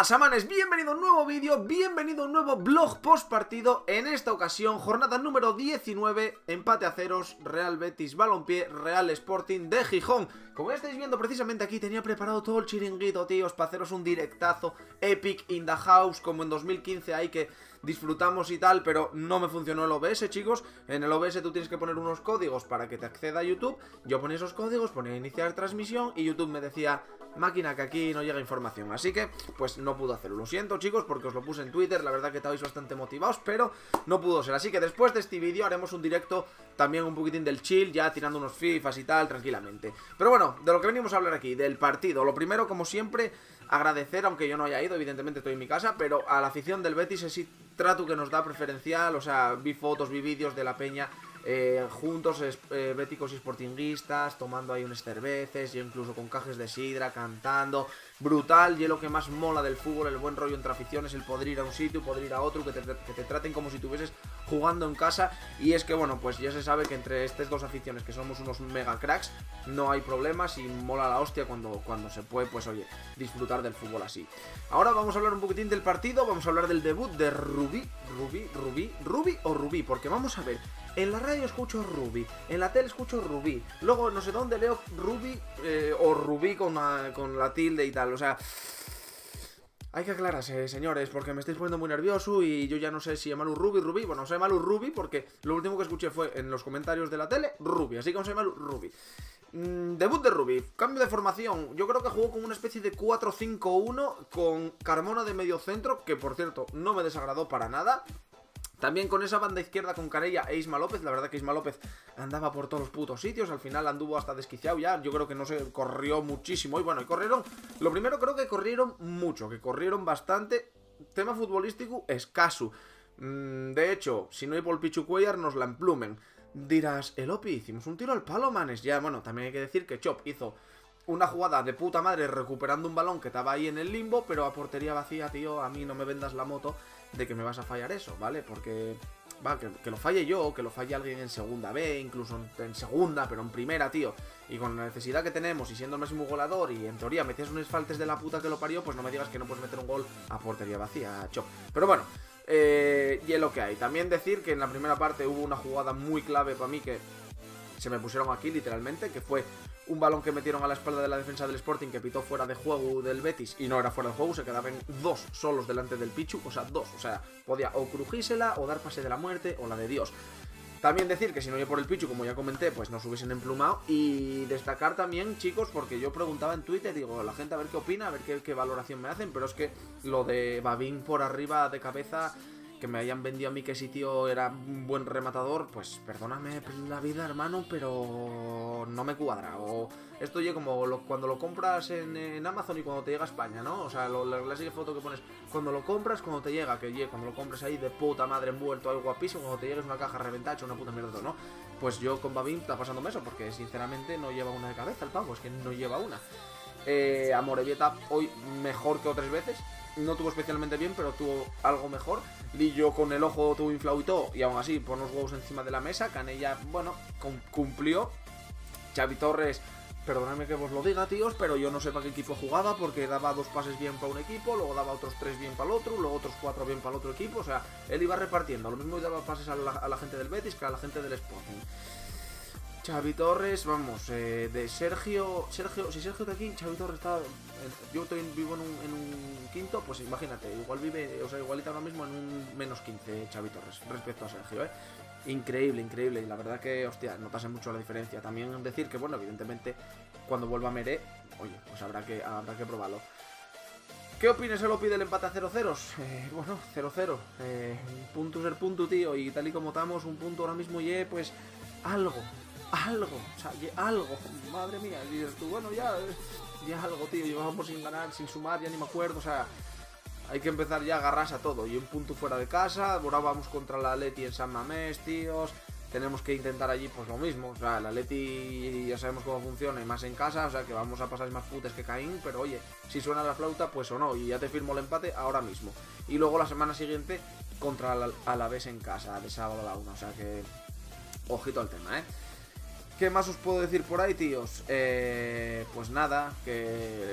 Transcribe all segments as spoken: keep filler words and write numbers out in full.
pasa, manes? Bienvenido a un nuevo vídeo, bienvenido a un nuevo vlog post partido. En esta ocasión, jornada número diecinueve, empate a ceros, Real Betis Balompié, Real Sporting de Gijón. Como ya estáis viendo precisamente aquí, tenía preparado todo el chiringuito, tíos, para haceros un directazo epic in the house, como en dos mil quince ahí que disfrutamos y tal, pero no me funcionó el O B S, chicos. En el O B S tú tienes que poner unos códigos para que te acceda a YouTube. Yo ponía esos códigos, ponía iniciar transmisión y YouTube me decía: máquina, que aquí no llega información. Así que, pues no pudo hacerlo. Lo siento, chicos, porque os lo puse en Twitter. La verdad que estabais bastante motivados, pero no pudo ser. Así que después de este vídeo haremos un directo también un poquitín del chill, ya tirando unos fifas y tal, tranquilamente. Pero bueno, de lo que venimos a hablar aquí, del partido. Lo primero, como siempre, agradecer, aunque yo no haya ido, evidentemente estoy en mi casa, pero a la afición del Betis ese trato que nos da preferencial. O sea, vi fotos, vi vídeos de la peña Eh, juntos, eh, béticos y sportinguistas, tomando ahí unas cerveces, y incluso con cajes de sidra, cantando, brutal. Y es lo que más mola del fútbol, el buen rollo entre aficiones, el poder ir a un sitio, poder ir a otro, que te, que te traten como si estuvieses jugando en casa. Y es que, bueno, pues ya se sabe que entre estas dos aficiones, que somos unos mega cracks, no hay problemas y mola la hostia cuando, cuando se puede, pues oye, disfrutar del fútbol así. Ahora vamos a hablar un poquitín del partido, vamos a hablar del debut de Rubí, Rubí, Rubí, Rubí o Rubí, porque vamos a ver. En la radio escucho Rubí, en la tele escucho Rubí, luego no sé dónde leo Rubí eh, o Rubí con la, con la tilde y tal. O sea, hay que aclararse, señores, porque me estáis poniendo muy nervioso y yo ya no sé si llamarlo Rubí, Rubí. Bueno, se llama Rubí porque lo último que escuché fue en los comentarios de la tele, Rubí, así que vamos a llamarlo Rubí. Mm, debut de Rubí, cambio de formación. Yo creo que jugó con una especie de cuatro cinco uno con Carmona de medio centro, que por cierto no me desagradó para nada. También con esa banda izquierda con Carella e Isma López. La verdad que Isma López andaba por todos los putos sitios. Al final anduvo hasta desquiciado ya. Yo creo que no se corrió muchísimo. Y bueno, y corrieron. Lo primero, creo que corrieron mucho. Que corrieron bastante. Tema futbolístico escaso. De hecho, si no hay por el Pichu Cuellar, nos la emplumen. Dirás, el Opi, hicimos un tiro al palo, manes. Ya, bueno, también hay que decir que Chop hizo una jugada de puta madre recuperando un balón que estaba ahí en el limbo, pero a portería vacía, tío. A mí no me vendas la moto de que me vas a fallar eso, ¿vale? Porque, va, que, que lo falle yo, que lo falle alguien en segunda B, incluso en, en segunda, pero en primera, tío. Y con la necesidad que tenemos, y siendo el máximo goleador, y en teoría metías unos faltes de la puta que lo parió, pues no me digas que no puedes meter un gol a portería vacía, Chop. Pero bueno, eh, y es lo que hay. También decir que en la primera parte hubo una jugada muy clave para mí que se me pusieron aquí, literalmente, que fue un balón que metieron a la espalda de la defensa del Sporting, que pitó fuera de juego del Betis, y no era fuera de juego, se quedaban dos solos delante del Pichu, o sea, dos, o sea, podía o crujísela, o dar pase de la muerte, o la de Dios. También decir que si no iba por el Pichu, como ya comenté, pues nos hubiesen emplumado. Y destacar también, chicos, porque yo preguntaba en Twitter, digo, la gente a ver qué opina, a ver qué, qué valoración me hacen, pero es que lo de Babín por arriba de cabeza, que me hayan vendido a mí que ese tío era un buen rematador, pues perdóname la vida, hermano, pero no me cuadra. O esto ya como lo, cuando lo compras en, en Amazon y cuando te llega a España, ¿no? O sea, lo, la clásica foto que pones cuando lo compras, cuando te llega, que ye, cuando lo compras ahí de puta madre envuelto, ahí guapísimo, cuando te llegues una caja reventada, hecho una puta mierda, ¿no? Pues yo con Babín está pasándome eso, porque sinceramente no lleva una de cabeza el pavo, es que no lleva una. Eh, Amorebieta hoy mejor que otras veces. No tuvo especialmente bien, pero tuvo algo mejor. Lillo con el ojo tuvo inflado y todo, y aún así pon los huevos encima de la mesa. Canella, bueno, cumplió. Xavi Torres, perdonadme que os lo diga, tíos, pero yo no sé para qué equipo jugaba, porque daba dos pases bien para un equipo, luego daba otros tres bien para el otro, luego otros cuatro bien para el otro equipo. O sea, él iba repartiendo, lo mismo y daba pases a la, a la gente del Betis que a la gente del Sporting. Xavi Torres, vamos, eh, de Sergio, Sergio, si Sergio está aquí, Xavi Torres está, yo estoy, vivo en un, en un quinto, pues imagínate, igual vive, o sea, igualita ahora mismo en un menos quince Xavi Torres, respecto a Sergio, eh. Increíble, increíble, y la verdad que, hostia, notase mucho la diferencia. También decir que, bueno, evidentemente, cuando vuelva Meré, oye, pues habrá que, habrá que probarlo. ¿Qué opinas el Opi del empate a cero cero? Eh, bueno, cero cero, eh, punto ser punto, tío, y tal y como estamos, un punto ahora mismo, y pues, algo. Algo, o sea, algo, madre mía, y dices tú, bueno, ya, ya algo, tío, llevábamos sin ganar, sin sumar, ya ni me acuerdo, o sea, hay que empezar ya a agarrarse a todo, y un punto fuera de casa, ahora vamos contra la Atleti en San Mamés, tíos, tenemos que intentar allí, pues lo mismo, o sea, la Atleti ya sabemos cómo funciona, y más en casa, o sea, que vamos a pasar más putes que Caín, pero oye, si suena la flauta, pues o no, y ya te firmo el empate ahora mismo, y luego la semana siguiente contra la Alavés en casa, de sábado a la una, o sea que, ojito al tema, eh. ¿Qué más os puedo decir por ahí, tíos? Eh, pues nada, que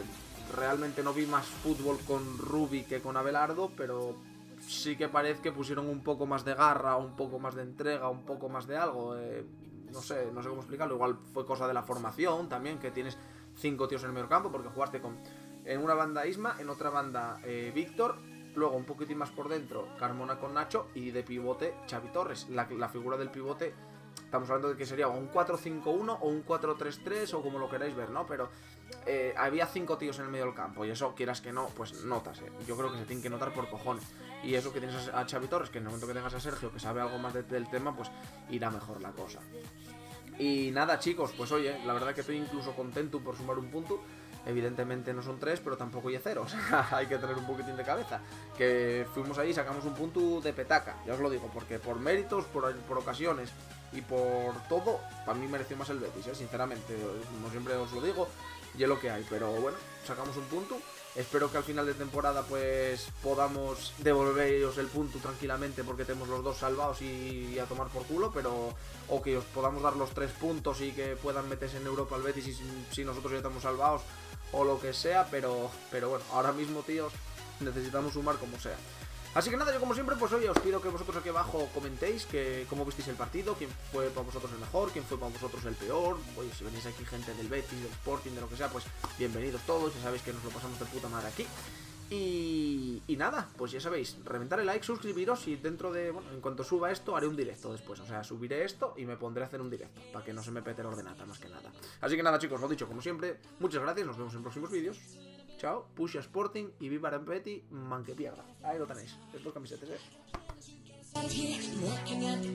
realmente no vi más fútbol con Rubi que con Abelardo, pero sí que parece que pusieron un poco más de garra, un poco más de entrega, un poco más de algo. Eh, no sé, no sé cómo explicarlo. Igual fue cosa de la formación también, que tienes cinco tíos en el medio campo, porque jugaste con en una banda Isma, en otra banda eh, Víctor, luego un poquitín más por dentro Carmona con Nacho y de pivote Xavi Torres. La, la figura del pivote, estamos hablando de que sería un cuatro cinco uno o un cuatro tres tres o como lo queráis ver, ¿no? Pero eh, había cinco tíos en el medio del campo y eso, quieras que no, pues notas, ¿eh? Yo creo que se tiene que notar por cojones. Y eso que tienes a Xavi Torres, que en el momento que tengas a Sergio, que sabe algo más de, del tema, pues irá mejor la cosa. Y nada, chicos, pues oye, la verdad que estoy incluso contento por sumar un punto. Evidentemente no son tres, pero tampoco hay cero. O sea, hay que tener un poquitín de cabeza. Que fuimos ahí y sacamos un punto de petaca, ya os lo digo, porque por méritos, por, por ocasiones y por todo, para mí mereció más el Betis, ¿eh? Sinceramente, como siempre os lo digo, y es lo que hay. Pero bueno, sacamos un punto. Espero que al final de temporada pues podamos devolveros el punto tranquilamente, porque tenemos los dos salvados y, y a tomar por culo, pero o que os podamos dar los tres puntos y que puedan meterse en Europa al Betis si, si nosotros ya estamos salvados o lo que sea, pero, pero bueno, ahora mismo, tíos, necesitamos sumar como sea. Así que nada, yo como siempre, pues oye, os pido que vosotros aquí abajo comentéis que cómo visteis el partido, quién fue para vosotros el mejor, quién fue para vosotros el peor. Oye, si venís aquí gente del Betis, del Sporting, de lo que sea, pues bienvenidos todos, ya sabéis que nos lo pasamos de puta madre aquí. Y, y nada, pues ya sabéis, reventar el like, suscribiros y dentro de, bueno, en cuanto suba esto, haré un directo después. O sea, subiré esto y me pondré a hacer un directo, para que no se me pete el ordenata más que nada. Así que nada, chicos, lo dicho, como siempre, muchas gracias, nos vemos en próximos vídeos. Chao, Push Sporting y viva Betty, man que pierda. Ahí lo tenéis, estos camisetas,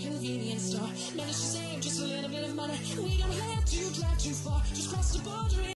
eh.